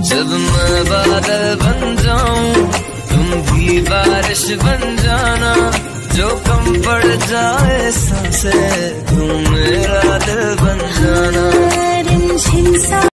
जब मैं बादल बन जाऊं तुम भी बारिश बन जाना, जो कम पड़ जाए सांसें तुम मेरा दिल बन जाना।